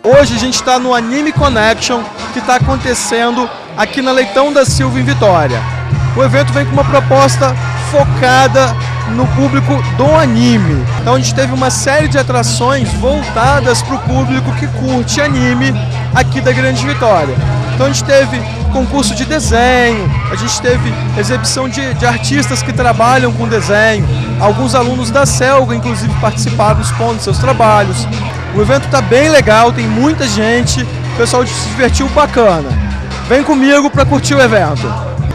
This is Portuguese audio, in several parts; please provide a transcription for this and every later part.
Hoje a gente está no Anime Connection, que está acontecendo aqui na Leitão da Silva, em Vitória. O evento vem com uma proposta focada no público do anime. Então a gente teve uma série de atrações voltadas para o público que curte anime aqui da Grande Vitória. Então a gente teve concurso de desenho, a gente teve exibição de artistas que trabalham com desenho, alguns alunos da Selga inclusive participaram expondo seus trabalhos. O evento está bem legal, tem muita gente, o pessoal se divertiu bacana. Vem comigo para curtir o evento.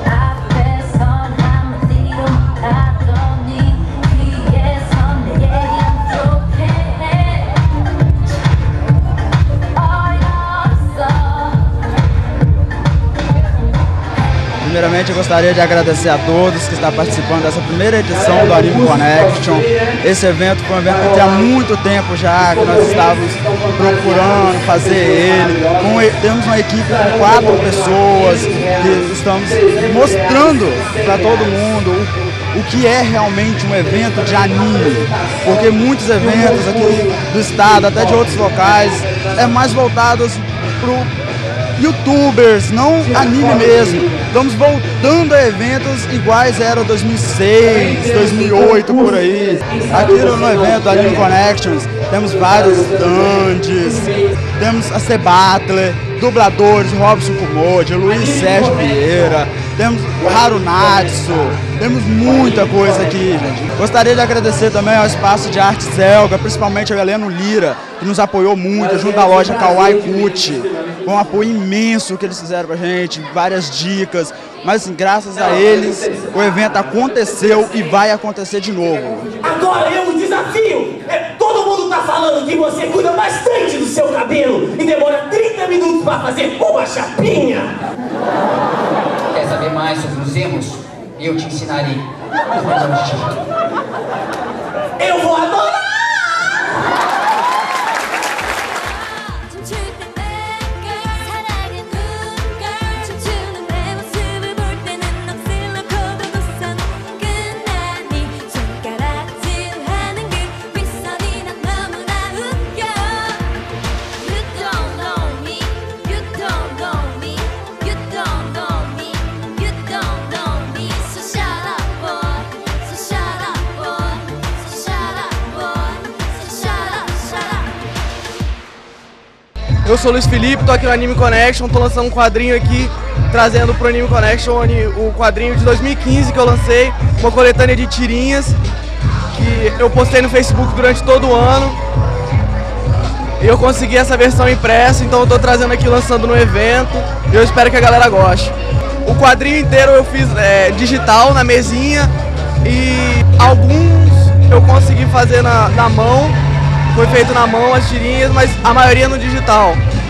Primeiramente, eu gostaria de agradecer a todos que estão participando dessa primeira edição do Anime Connection. Esse evento foi um evento que há muito tempo já que nós estávamos procurando fazer ele. Temos uma equipe com 4 pessoas que estamos mostrando para todo mundo o que é realmente um evento de anime, porque muitos eventos aqui do estado, até de outros locais, é mais voltados para YouTubers, não anime mesmo. Estamos voltando a eventos iguais eram 2006, 2008, por aí. Aqui no evento Anime Connections temos vários stands, temos a C-Battler, dubladores, Robson Kumoji, Luiz Sérgio Vieira, temos Harunatsu, temos muita coisa aqui, gente. Gostaria de agradecer também ao Espaço de Arte Selga, principalmente a Heleno Lira, que nos apoiou muito, junto à loja Kawaii Gucci. Com um apoio imenso que eles fizeram pra gente, várias dicas, mas assim, graças a eles o evento aconteceu e vai acontecer de novo. Agora eu desafio, todo mundo tá falando que você cuida bastante do seu cabelo e demora 30 minutos pra fazer uma chapinha. Quer saber mais sobre os emos? Eu te ensinarei. Eu vou adorar! Eu sou o Luiz Felipe, estou aqui no Anime Connection, estou lançando um quadrinho aqui, trazendo para o Anime Connection o quadrinho de 2015 que eu lancei, uma coletânea de tirinhas que eu postei no Facebook durante todo o ano. E eu consegui essa versão impressa, então eu estou trazendo aqui, lançando no evento, e eu espero que a galera goste. O quadrinho inteiro eu fiz digital, na mesinha, e alguns eu consegui fazer na mão. Foi feito na mão as tirinhas, mas a maioria no digital.